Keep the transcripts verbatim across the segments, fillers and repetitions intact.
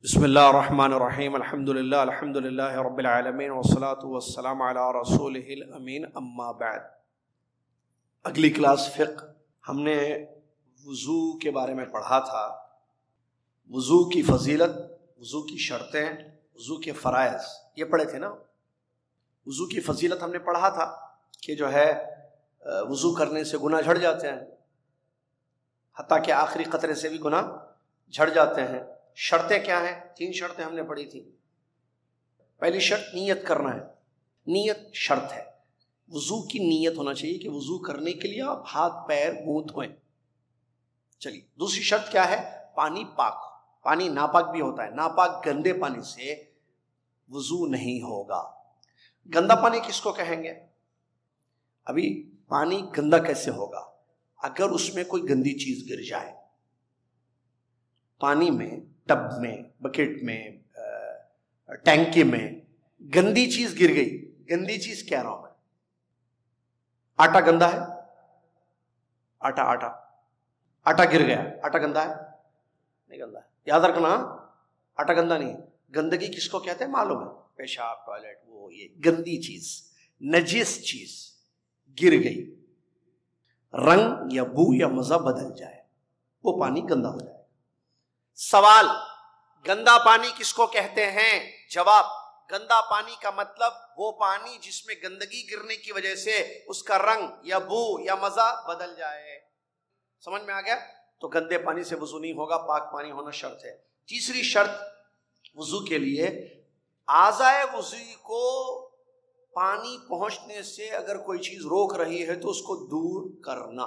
بسم اللہ الرحمن الرحیم الحمد للہ الحمد للہ رب العالمین والصلاة والسلام علی رسولہ الامین اما بعد۔ اگلی کلاس فقہ ہم نے وضو کے بارے میں پڑھا تھا، وضو کی فضیلت، وضو کی شرطیں، وضو کے فرائض، یہ پڑھے تھے نا۔ وضو کی فضیلت ہم نے پڑھا تھا کہ جو ہے وضو کرنے سے گناہ جھڑ جاتے ہیں، حتیٰ کہ آخری قطرے سے بھی گناہ جھڑ جاتے ہیں۔ شرطیں کیا ہیں؟ تین شرطیں ہم نے پڑھی تھی۔ پہلی شرط نیت کرنا ہے، نیت شرط ہے، وضو کی نیت ہونا چاہیے کہ وضو کرنے کے لیے آپ ہاتھ پیر منہ دھوئیں۔ چلیے دوسری شرط کیا ہے؟ پانی پاک ہو۔ پانی ناپاک بھی ہوتا ہے، ناپاک گندے پانی سے وضو نہیں ہوگا۔ گندا پانی کس کو کہیں گے؟ ابھی پانی گندا کیسے ہوگا؟ اگر اس میں کوئی گندی چیز گر جائے، پانی میں، ٹب میں، بکٹ میں، ٹینکی میں گندی چیز گر گئی، گندی چیز کہہ رہا ہوں میں، آٹا گندا ہے، آٹا آٹا آٹا گر گیا، آٹا گندا ہے؟ نہیں گندا ہے، یاد رکھنا آٹا گندا نہیں ہے۔ گندگی کس کو کہتے ہیں معلوم ہے؟ پیشاب، ٹوائلٹ، وہ یہ گندی چیز، نجس چیز گر گئی، رنگ یا بو یا مزہ بدل جائے، وہ پانی گندا ہو جائے۔ سوال، گندا پانی کس کو کہتے ہیں؟ جواب، گندا پانی کا مطلب وہ پانی جس میں گندگی گرنے کی وجہ سے اس کا رنگ یا بو یا مزہ بدل جائے۔ سمجھ میں آ گیا؟ تو گندے پانی سے وضو نہیں ہوگا، پاک پانی ہونا شرط ہے۔ تیسری شرط وضو کے لیے، اعضائے وضو کو پانی پہنچنے سے اگر کوئی چیز روک رہی ہے تو اس کو دور کرنا۔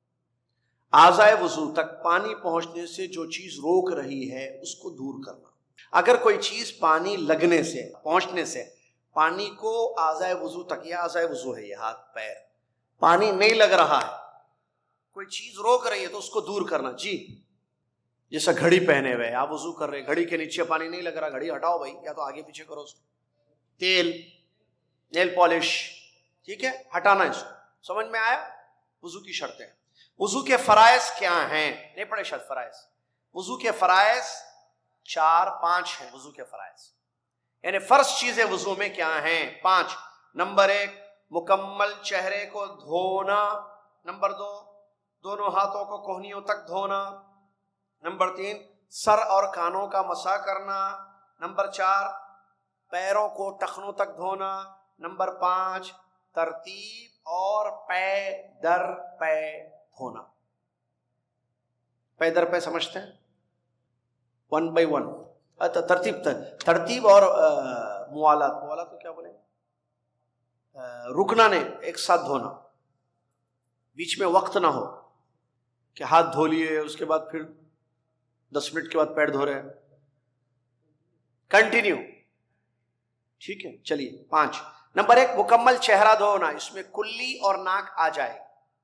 اعضائے وضو تک پانی پہنچنے سے جو چیز روک رہی ہے اس کو دور کرنا۔ اگر کوئی چیز پانی لگنے سے، پہنچنے سے، پانی کو اعضائے وضو تک، یہ اعضائے وضو ہے، یہ ہاتھ پیر، پانی نہیں لگ رہا ہے، کوئی چیز روک رہی ہے تو اس کو دور کرنا۔ جی جیسا گھڑی پہنے ہوئے آپ وضو کر رہے، گھڑی کے نیچے پانی نہیں لگ رہا، گھڑی ہٹاؤ بھائی، یا تو آگے پیچھے کرو اس کو۔ تیل، نیل پالش، ٹھیک ہے، ہٹانا اس کو۔ سمجھ میں آیا؟ وضو کی شرطیں۔ وضو کے فرائض کیا ہیں؟ نہیں پڑھے شاید فرائض؟ وضو کے فرائض چار پانچ ہیں۔ وضو کے فرائض یعنی فرض چیزیں وضو میں کیا ہیں؟ پانچ۔ نمبر ایک، مکمل چہرے کو دھونا۔ نمبر دو، دونوں ہاتھوں کو کوہنیوں تک دھونا۔ نمبر تین، سر اور کانوں کا مسح کرنا۔ نمبر چار، پیروں کو ٹخنوں تک دھونا۔ نمبر پانچ، ترتیب اور پے در پے دھونا۔ پے در پے سمجھتے ہیں؟ ون بائی ون، ترتیب ترتیب اور موالات، موالات کو کیا بولیں؟ رکنا نہیں، ایک ساتھ دھونا، بیچ میں وقت نہ ہو کہ ہاتھ دھو لیے اس کے بعد پھر دس منٹ کے بعد پیر دھو رہے ہیں، کنٹینیو، ٹھیک ہے۔ چلیے پانچ۔ نمبر ایک، مکمل چہرہ دھونا، اس میں کلی اور ناک آ جائے۔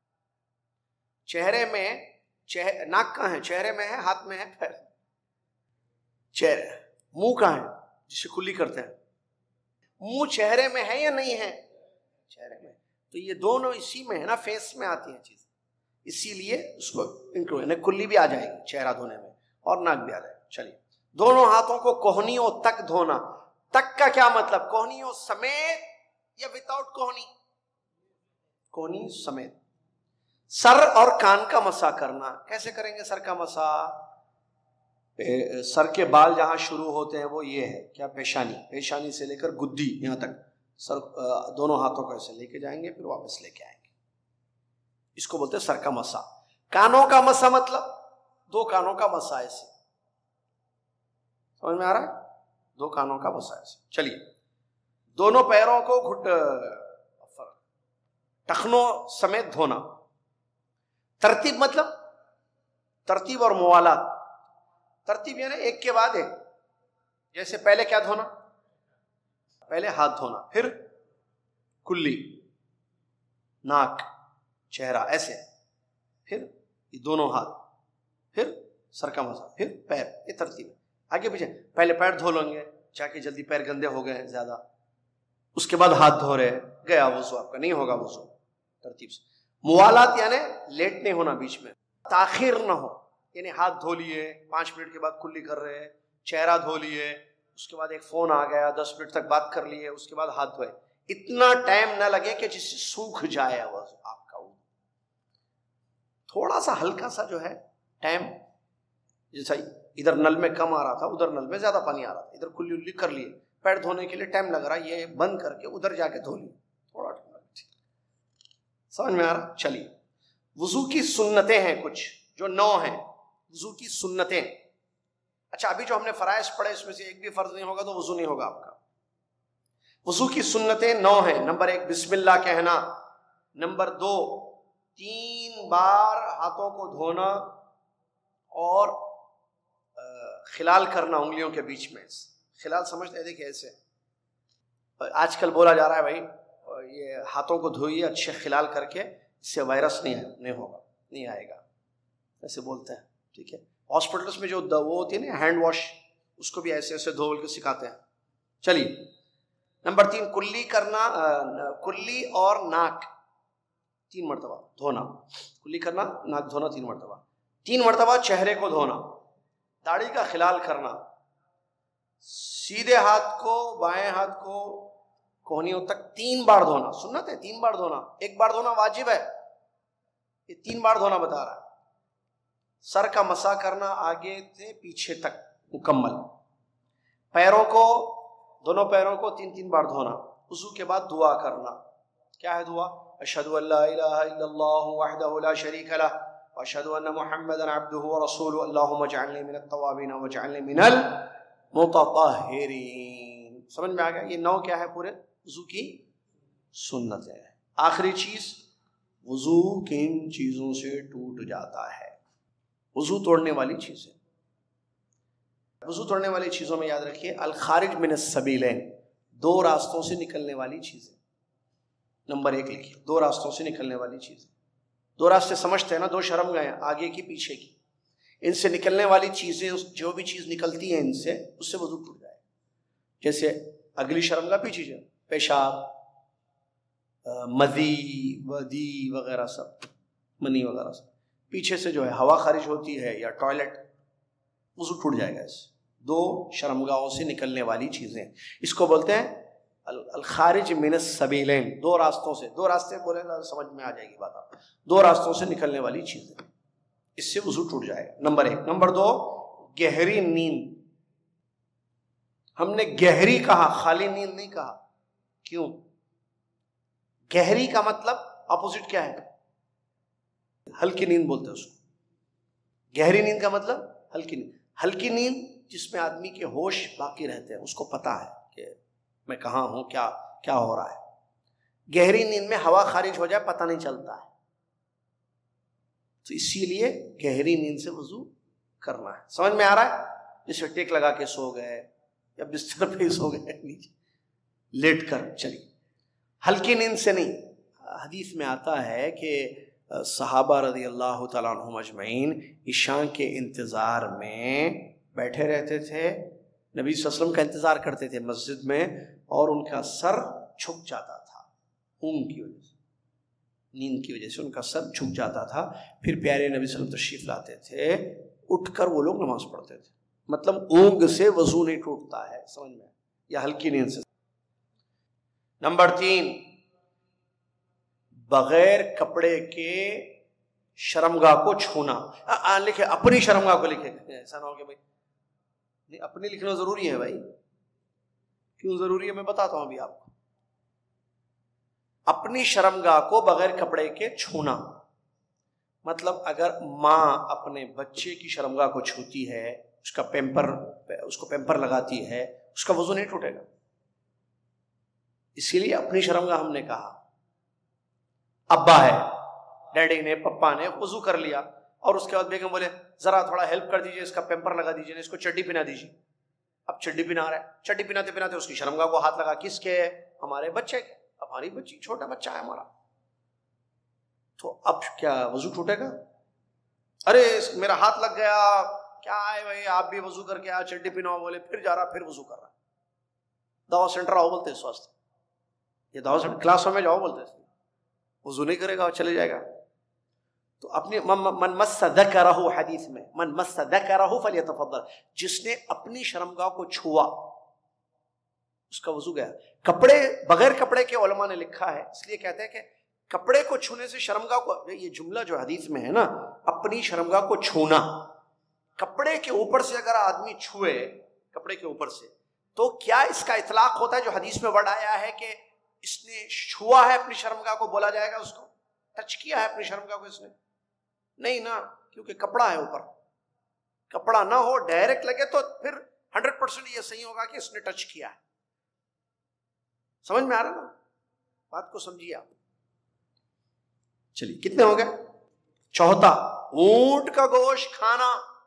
چہرے میں چہرے ناک کہاں ہے؟ چہرے میں ہے، ہاتھ میں ہے، پیر؟ چہرے۔ منہ کہاں ہے جسے کلی کرتے ہیں؟ منہ چہرے میں ہے یا نہیں ہے؟ چہرے میں۔ تو یہ دونوں اسی میں ہے نا، فیس میں آتی ہیں چیز، اسی لیے اس کو انکلوڈ، کلی بھی آ جائے گی چہرہ دھونے میں اور ناک بھی آ جائے گا۔ چلیے، دونوں ہاتھوں کو کوہنیوں تک دھونا۔ تک کا کیا مطلب؟ کوہنیوں سمیت یا وداؤٹ کوہنی؟ کوہنی سمیت۔ سر اور کان کا مسح کرنا۔ کیسے کریں گے سر کا مسح؟ سر کے بال جہاں شروع ہوتے ہیں وہ یہ ہے کیا؟ پیشانی، پیشانی سے لے کر گدی یہاں تک سر، دونوں ہاتھوں کو ایسے لے کے جائیں گے، پھر واپس لے کے آئیں گے، اس کو بولتے ہیں سر کا مسح۔ کانوں کا مسح مطلب دو کانوں کا مسح، ایسے سمجھ میں آ رہا ہے؟ دو کانوں کا مسح ایسے۔ چلیے، دونوں پیروں کو گھٹ ٹخنوں سمیت دھونا۔ ترتیب مطلب ترتیب اور موالات۔ ترتیب یعنی ایک کے بعد ایک، جیسے پہلے کیا دھونا؟ پہلے ہاتھ دھونا، پھر کلی، ناک، چہرہ ایسے، پھر یہ دونوں ہاتھ، پھر سر کا مسح، پھر پیر، یہ ترتیب ہے۔ آگے پیچھے، پہلے پیر دھو لیں گے، جا کے جلدی پیر گندے ہو گئے ہیں زیادہ، اس کے بعد ہاتھ دھو رہے، گیا وضو آپ کا، نہیں ہوگا وضو ترتیب سے۔ موالات یعنی لیٹ نہیں ہونا، بیچ میں تاخیر نہ ہو، یعنی ہاتھ دھو لیے، پانچ منٹ کے بعد کلی کر رہے ہیں، چہرہ دھو لیے، اس کے بعد ایک فون آ گیا، دس منٹ تک بات کر لیے، اس کے بعد ہاتھ دھوئے، اتنا ٹائم نہ لگے کہ جس سے سوکھ جائے وضو آپ کا وضو. تھوڑا سا ہلکا سا جو ہے ٹائم، جیسا ادھر نل میں کم آ رہا تھا ادھر نل میں زیادہ پانی آ رہا تھا، ادھر کلی الی کر لیے، پیر دھونے کے لیے ٹائم لگ رہا ہے، یہ بند کر کے ادھر جا کے دھو لیے، تھوڑا ٹائم لگا. سمجھ میں آ رہا؟ چلیے، وضو کی سنتیں ہیں کچھ جو نو ہیں، وضو کی سنتیں. اچھا ابھی جو ہم نے فرائض پڑھے اس میں سے ایک بھی فرض نہیں ہوگا تو وضو نہیں ہوگا آپ کا. وضو کی سنتیں نو ہیں. نمبر ایک بسم اللہ کہنا. نمبر دو تین بار ہاتھوں کو دھونا اور خلال کرنا انگلیوں کے بیچ میں. خلال سمجھتے ہیں؟ دیکھیں ایسے آج کل بولا جا رہا ہے بھائی یہ ہاتھوں کو دھوئیے اچھے خلال کر کے، اس سے وائرس نہیں ہے نہیں ہوگا نہیں آئے گا، ایسے بولتے ہیں. ٹھیک ہے، ہاسپٹلس میں جو وہ ہوتی ہے نا ہینڈ واش، اس کو بھی ایسے ایسے دھو کے سکھاتے ہیں. چلیے نمبر تین کلی کرنا، کلی اور ناک تین مرتبہ دھونا. کلی کرنا، ناک دھونا تین مرتبہ. تین مرتبہ چہرے کو دھونا. داڑھی کا خلال کرنا. سیدھے ہاتھ کو بائیں ہاتھ کو کوہنیوں تک تین بار دھونا. سنت ہے تین بار دھونا، ایک بار دھونا واجب ہے، یہ تین بار دھونا بتا رہا ہے. سر کا مسح کرنا آگے سے پیچھے تک مکمل. پیروں کو، دونوں پیروں کو تین تین بار دھونا. وضو کے بعد دعا کرنا. کیا ہے دعا؟ اشہد ان لا الہ الا اللہ وحدہ لا شریک لہ واشہد ان محمدا عبدہ ورسولہ اللہم اجعلنی من التوابین واجعلنی من المتطہرین. سمجھ میں آ گیا؟ یہ نو کیا ہے پورے وضو کی سنت ہے. آخری چیز، وضو کن چیزوں سے ٹوٹ جاتا ہے؟ وضو توڑنے والی چیزیں. وضو توڑنے والی چیزوں میں یاد رکھیے الخارج من السبیلین، دو راستوں سے نکلنے والی چیزیں. نمبر ایک لکھیے، دو راستوں سے نکلنے والی چیزیں. دو راستے سمجھتے ہیں نا، دو شرم گئے ہیں، آگے کی پیچھے کی. ان سے نکلنے والی چیزیں، جو بھی چیز نکلتی ہے ان سے، اس سے وضو ٹوٹ جائے. جیسے اگلی شرم گاہ پیچھے جائے، پیشاب، مدی ودی وغیرہ سب، منی وغیرہ سب. پیچھے سے جو ہے ہوا خارج ہوتی ہے یا ٹوائلٹ، وضو ٹوٹ جائے گا. اس دو شرمگاہوں سے نکلنے والی چیزیں، اس کو بولتے ہیں الخارج من السبیلین. دو راستوں سے، دو راستے بولے نا سمجھ میں آ جائے گی بات. آپ دو راستوں سے نکلنے والی چیزیں، اس سے وضو ٹوٹ جائے گا. نمبر ایک. نمبر دو گہری نیند. ہم نے گہری کہا، خالی نیند نہیں کہا. کیوں؟ گہری کا مطلب اپوزٹ کیا ہے؟ ہلکی نیند بولتے ہیں اس کو. گہری نیند کا مطلب ہلکی نیند. ہلکی نیند جس میں آدمی کے ہوش باقی رہتے ہیں، اس کو پتا ہے کہ میں کہاں ہوں، کیا کیا ہو رہا ہے. گہری نیند میں ہوا خارج ہو جائے پتہ نہیں چلتا ہے، تو اسی لیے گہری نیند سے وضو کرنا ہے. سمجھ میں آ رہا ہے؟ جیسے ٹیک لگا کے سو گئے یا بستر پہ سو گئے نیچے لیٹ کر. چلیے ہلکی نیند سے نہیں. حدیث میں آتا ہے کہ صحابہ رضی اللہ تعالیٰ عنہم اجمعین عشاء کے انتظار میں بیٹھے رہتے تھے، نبی صلی اللہ علیہ وسلم کا انتظار کرتے تھے مسجد میں، اور ان کا سر جھک جاتا تھا اونگ کی وجہ سے، نیند کی وجہ سے ان کا سر جھک جاتا تھا. پھر پیارے نبی صلی اللہ علیہ وسلم تشریف لاتے تھے، اٹھ کر وہ لوگ نماز پڑھتے تھے. مطلب اونگ سے وضو نہیں ٹوٹتا ہے. سمجھ میں؟ یا ہلکی نیند سے. نمبر تین بغیر کپڑے کے شرمگاہ کو چھونا. لکھے اپنی شرمگاہ کو لکھے، ایسا نہ ہو کہ بھائی نہیں، اپنی لکھنا ضروری ہے بھائی. کیوں ضروری ہے میں بتاتا ہوں ابھی آپ کو. اپنی شرمگاہ کو بغیر کپڑے کے چھونا مطلب اگر ماں اپنے بچے کی شرمگاہ کو چھوتی ہے، اس کا پیمپر اس کو پیمپر لگاتی ہے، اس کا وضو نہیں ٹوٹے گا. اسی لیے اپنی شرمگاہ ہم نے کہا. ابا ہے، ڈیڈی نے، پپا نے وضو کر لیا، اور اس کے بعد بیگم بولے ذرا تھوڑا ہیلپ کر دیجئے، اس کا پیمپر لگا دیجئے، اس کو چڈی پہنا دیجئے. اب چڈی پہنا رہا ہے، چڈی پہناتے پہناتے اس کی شرمگاہ کو ہاتھ لگا. کس کے؟ ہمارے بچے کے. ہماری بچی، چھوٹا بچہ ہے ہمارا، تو اب کیا وضو ٹوٹے گا؟ ارے میرا ہاتھ لگ گیا، کیا ہے بھائی آپ بھی وضو کر کے آ، چڈی پہناؤ. بولے پھر جا رہا، پھر وضو کر رہا. دعوت سینٹر آؤ بولتے اس واسطے، یہ دعوت سینٹر کلاسوں میں جاؤ بولتے، وضو نہیں کرے گا اور چلے جائے گا. تو اپنے من مس ذکرہ حدیث میں من مس ذکرہ فلیتفضل، جس نے اپنی شرمگاہ کو چھوا اس کا وضو گیا۔ کپڑے بغیر کپڑے کے علماء نے لکھا ہے، اس لیے کہتے ہیں کہ کپڑے کو چھونے سے شرمگاہ کو، یہ جملہ جو حدیث میں ہے نا اپنی شرمگاہ کو چھونا، کپڑے کے اوپر سے اگر آدمی چھوئے کپڑے کے اوپر سے تو کیا اس کا اطلاق ہوتا ہے جو حدیث میں ورڈ آیا ہے کہ اس نے چھوا ہے اپنی شرمگاہ کو، بولا جائے گا اس کو ٹچ کیا ہے اپنی شرمگاہ کو اس نے؟ نہیں نا، کیونکہ کپڑا ہے اوپر، کپڑا نہ ہو ڈائریکٹ لگے تو پھر ہنڈریڈ پرسینٹ یہ صحیح ہوگا کہ اس نے ٹچ کیا ہے۔ سمجھ میں آ رہا نا بات کو؟ سمجھیے آپ۔ چلیے کتنے ہو گئے؟ چوتھا، اونٹ کا گوشت کھانا۔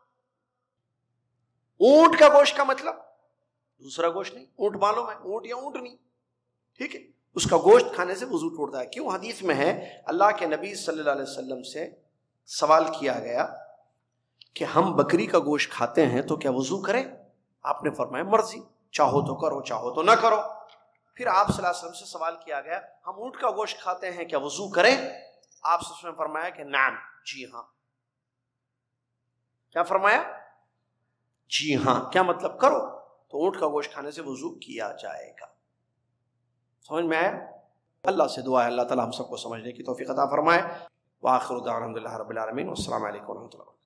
اونٹ کا گوشت کا مطلب دوسرا گوشت نہیں، اونٹ معلوم ہے، اونٹ یا اونٹ نہیں، ٹھیک ہے، اس کا گوشت کھانے سے وضو ٹوٹتا ہے۔ کیوں؟ حدیث میں ہے اللہ کے نبی صلی اللہ علیہ وسلم سے سوال کیا گیا کہ ہم بکری کا گوشت کھاتے ہیں تو کیا وضو کریں؟ آپ نے فرمایا مرضی، چاہو تو کرو چاہو تو نہ کرو۔ پھر آپ صلی اللہ علیہ وسلم سے سوال کیا گیا ہم اونٹ کا گوشت کھاتے ہیں کیا وضو کریں؟ آپ صلی اللہ علیہ وسلم نے فرمایا کہ نعم، جی ہاں۔ کیا فرمایا؟ جی ہاں۔ کیا مطلب؟ کرو۔ تو اونٹ کا گوشت کھانے سے وضو کیا جائے گا۔ سمجھ میں آیا؟ اللہ سے دعا ہے اللہ تعالی ہم سب کو سمجھنے کی توفیق عطا فرمائے۔ وآخر دعوانا الحمد للہ رب العالمین، والسلام علیکم ورحمۃ اللہ۔